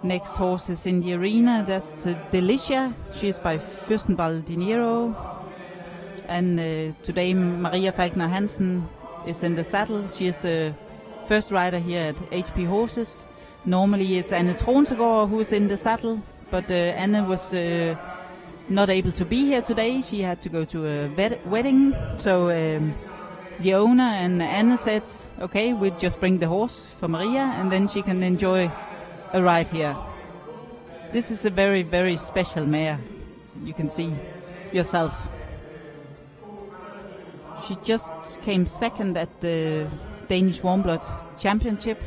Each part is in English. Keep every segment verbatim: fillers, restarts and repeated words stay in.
Next horse is in the arena. That's uh, Delicia. She's by Fürstenwald Dinero. And uh, today Maria Falkner Hansen is in the saddle. She is the first rider here at H P Horses. Normally it's Anne Tronsegård who is in the saddle, but uh, Anne was uh, not able to be here today. She had to go to a wed wedding. So um, the owner and Anne said, okay, we'll just bring the horse for Maria and then she can enjoy a ride here. This is a very, very special mare. You can see yourself. She just came second at the Danish Warmblood Championship.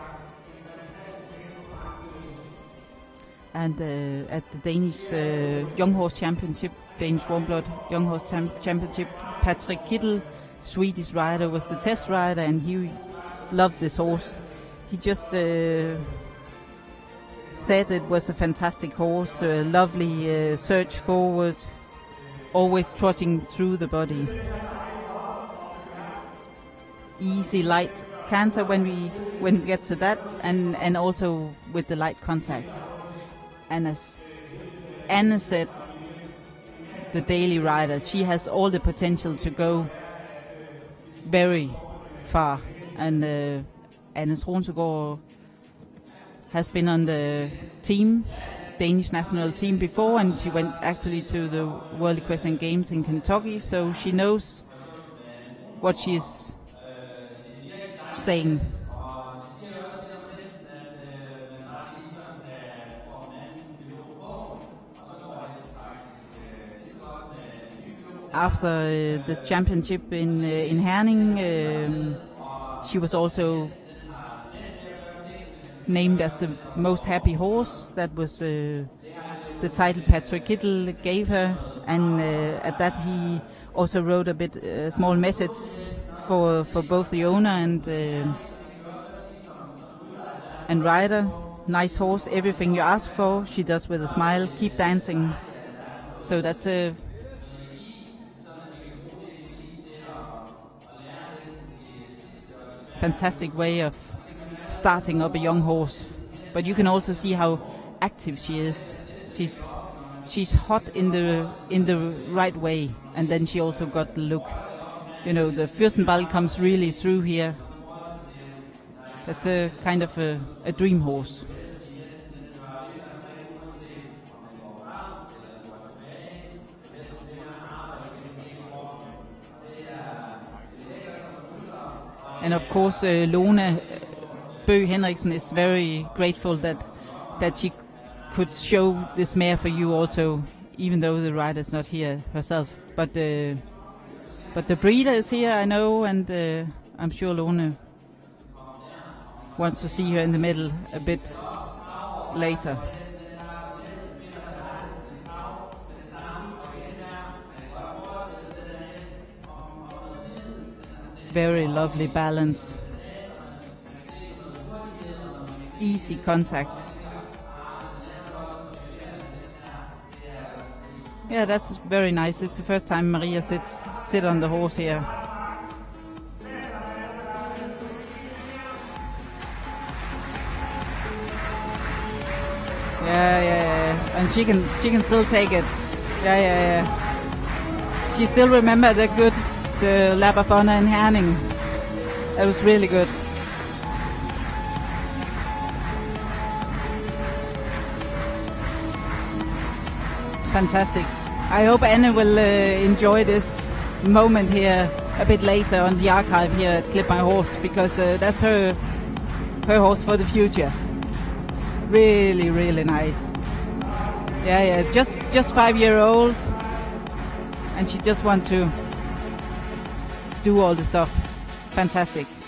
And uh, at the Danish uh, Young Horse Championship, Danish Warmblood Young Horse Championship, Patrick Kittel, Swedish rider, was the test rider, and he loved this horse. He just uh, said it was a fantastic horse, a lovely uh, surge forward, always trotting through the body. Easy, light canter when we when we get to that, and and also with the light contact. And as Anne said, the daily rider, she has all the potential to go very far. And uh, Anne Tronsegård has been on the team, Danish national team before, and she went actually to the World Equestrian Games in Kentucky, so she knows what she's saying. After uh, the championship in uh, in Herning, um, she was also named as the most happy horse. That was uh, the title Patrick Kittel gave her, and uh, at that he also wrote a bit a uh, small message for for both the owner and uh, and rider. Nice horse, everything you ask for, she does with a smile. Keep dancing. So that's a fantastic way of starting up a young horse. But you can also see how active she is. She's she's hot in the in the right way, and then she also got the look. You know, the Fürstenwald comes really through here. It's a kind of a, a dream horse. And of course, uh, Lone Bøgh Henriksen is very grateful that that she could show this mare for you also, even though the rider's not here herself. But uh, but the breeder is here, I know, and uh, I'm sure Lone wants to see her in the middle a bit later. Very lovely balance. Easy contact. Yeah, that's very nice. It's the first time Maria sits sit on the horse here. Yeah, yeah, yeah. And she can she can still take it. Yeah, yeah, yeah. She still remember the good the Lap of Honor in Herning. That was really good. It's fantastic. I hope Anne will uh, enjoy this moment here a bit later on the archive here at Clip My Horse, because uh, that's her her horse for the future. Really, really nice. Yeah, yeah. Just just five year old, and she just want to do all the stuff. Fantastic.